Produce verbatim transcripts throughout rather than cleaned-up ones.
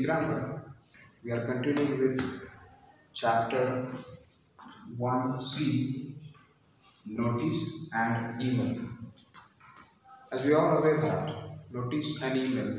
grammar, we are continuing with chapter one C, notice and email. As we are aware that notice and email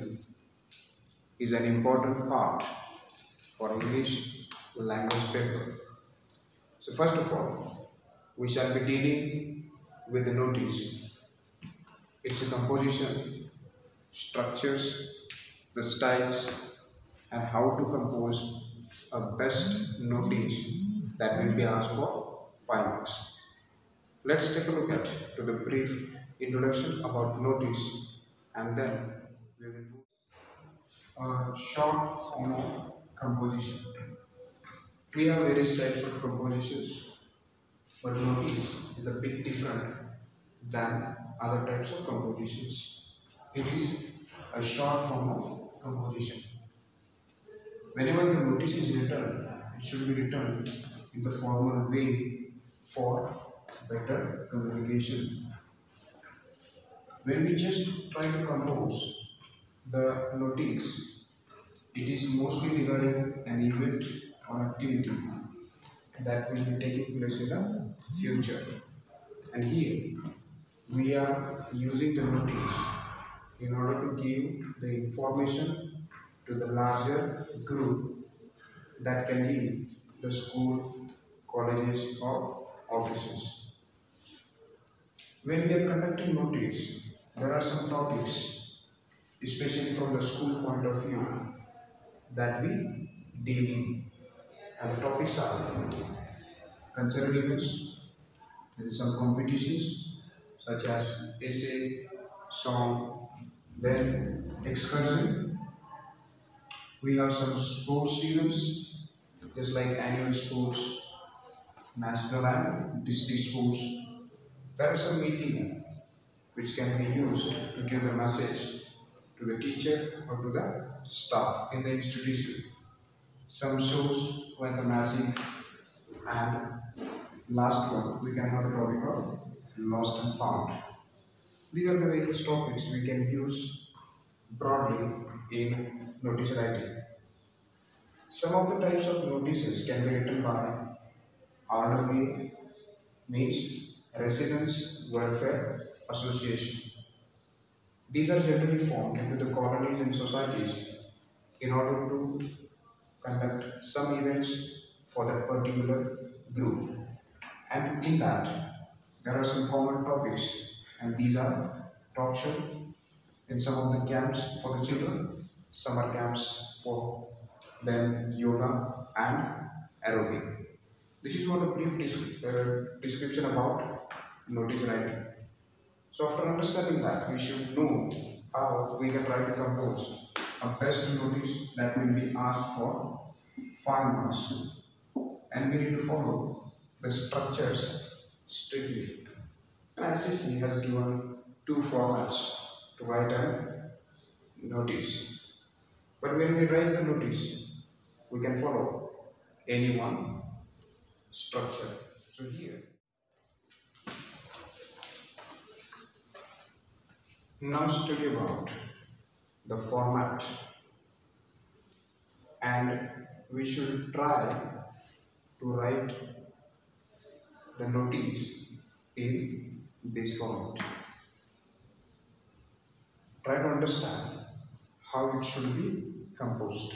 is an important part for English language paper. So first of all, we shall be dealing with the notice. Its composition, structures, the styles, and how to compose a best notice that will be asked for five marks. Let's take a look at to the brief introduction about notice, and then we will move a short form of composition. We have various types of compositions, but notice is a bit different than other types of compositions. It is a short form of composition. Whenever the notice is written, it should be written in the formal way for better communication. When we just try to compose the notice, it is mostly regarding an event or activity that will be taking place in the future. And here we are using the notice in order to give the information to the larger group that can be the school, colleges or offices. When we are conducting notice, there are some topics, especially from the school point of view, that we deal in. And the topics are cultural events, there is some competitions such as essay, song, then excursion. We have some sports events, just like annual sports, national and district sports. There is some meeting which can be used to give the message to the teacher or to the staff in the institution. Some shows like the magic, and last one we can have the topic of lost and found. These are the various topics we can use broadly in notice writing. Some of the types of notices can be written by R W A, means Residence Welfare Association. These are generally formed into the colonies and societies in order to conduct some events for that particular group. And in that, there are some common topics, and these are talk show, then some of the camps for the children, summer camps for then yoga and aerobic. This is what a brief uh, description about notice writing. So after understanding that, we should know how we can try to compose a best notice that will be asked for five marks. And we need to follow the structures strictly. I C S E has given two formats to write a notice. But when we write the notice, we can follow any one structure. So here, now study about the format, and we should try to write the notice in this format. Try to understand how it should be composed.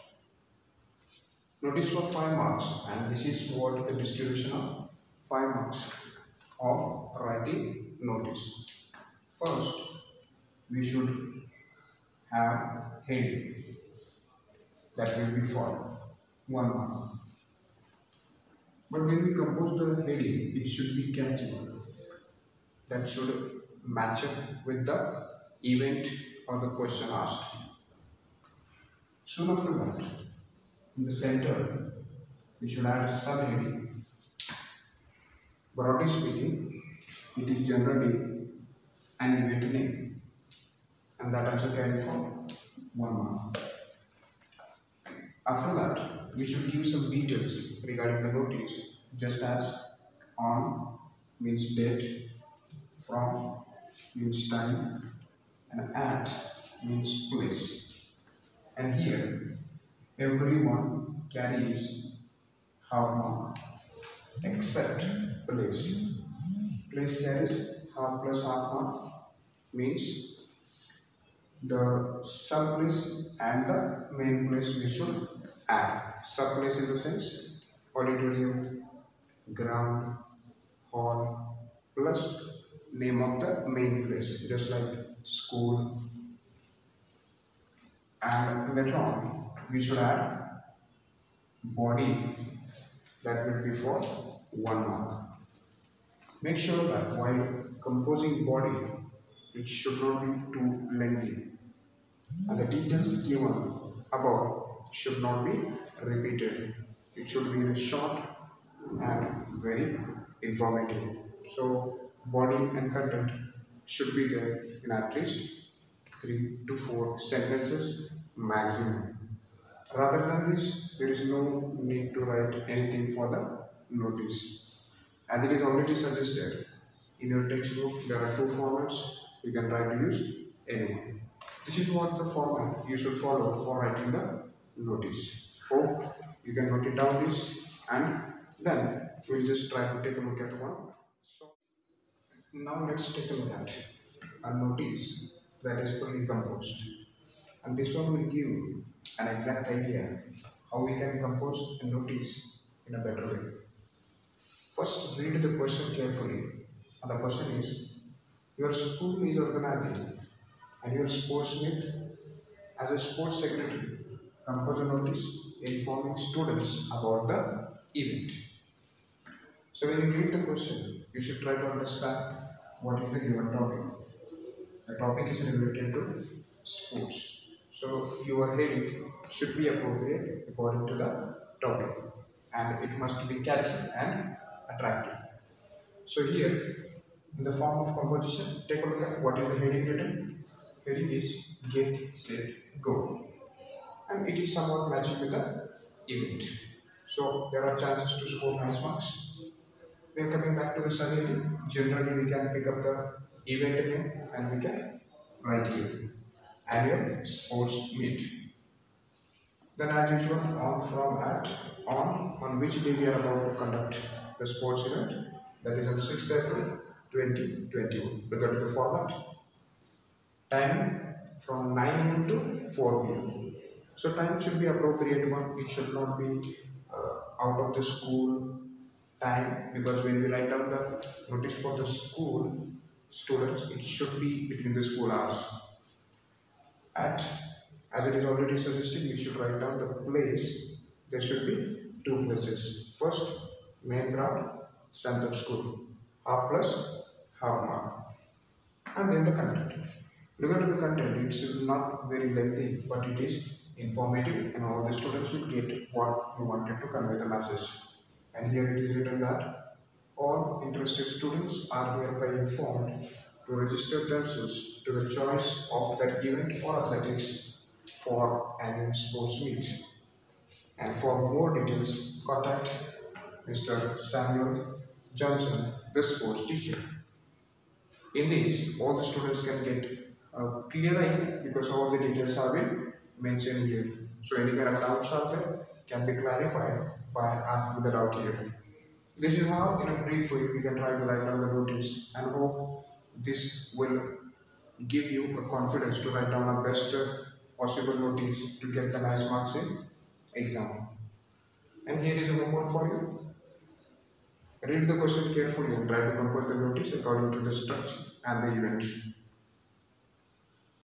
Notice for five marks, and this is what the distribution of five marks of writing notice. First, we should have heading that will be for one mark. But when we compose the heading, it should be catchy. That should match up with the event or the question asked. Soon after that, in the center, we should add a subheading. Broadly speaking, it is generally an event name, and that also carries for one mark. After that, we should give some details regarding the notice, just as on means date, from means time, and at means place. And here everyone carries half mark except place. Place carries half plus half mark means the sub place and the main place we should add. Sub place in the sense auditorium, ground, hall plus name of the main place, just like school. And later on we should add body, that will be for one mark. Make sure that while composing body it should not be too lengthy and the details given above should not be repeated. It should be short and very informative. So body and content should be there in at least three to four sentences maximum. Rather than this, there is no need to write anything for the notice. As it is already suggested in your textbook, there are two formats. You can try to use anyone. This is what the format you should follow for writing the notice. Hope you can note it down this, and then we'll just try to take a look at one. So now let's take a look at a notice that is fully composed. And this one will give an exact idea how we can compose a notice in a better way. First, read the question carefully. And the question is, your school is organizing and your sports meet as a sports secretary. Compose a notice informing students about the event. So when you read the question, you should try to understand what is the given topic. The topic is related to sports. So your heading should be appropriate according to the topic, and it must be catchy and attractive. So here, in the form of composition, take a look at what is the heading written. Heading is Get, Set, Go, and it is somewhat matching with the event. So there are chances to score nice marks. Then coming back to the summary, generally we can pick up the event name and we can write here annual sports meet. Then as usual, on, from, at, on, on which day we are about to conduct the sports event, that is on sixth April twenty twenty-one. Look at the format. Time from nine A M to four P M So time should be appropriate one. It should not be uh, out of the school time, because when we write down the notice for the school students, it should be between the school hours. At, as it is already suggested, you should write down the place. There should be two places. First, main ground, center school, half plus, half mark, and then the content. Look at the content. It's not very lengthy, but it is informative, and all the students will get what you wanted to convey the message. And here it is written that all interested students are hereby informed to register themselves to the choice of that event or athletics for annual sports meet. And for more details, contact Mister Samuel Johnson, the sports teacher. In this, all the students can get a clear idea because all the details have been mentioned here. So any kind of doubts are there can be clarified by asking the doubt here. This is how, in a brief way, we can try to write down the notice, and hope this will give you a confidence to write down a best possible notice to get the nice marks in exam. And here is a homework for you. Read the question carefully and try to compose the notice according to the structure and the event.